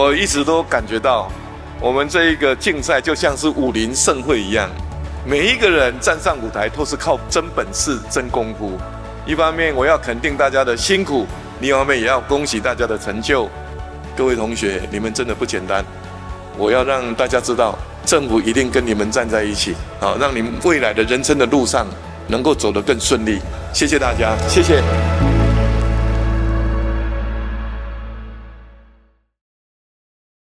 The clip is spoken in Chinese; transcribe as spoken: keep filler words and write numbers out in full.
我一直都感觉到，我们这一个竞赛就像是武林盛会一样，每一个人站上舞台都是靠真本事、真功夫。一方面我要肯定大家的辛苦，另一方面也要恭喜大家的成就。各位同学，你们真的不简单，我要让大家知道，政府一定跟你们站在一起，好，让你们未来的人生的路上能够走得更顺利。谢谢大家，谢谢。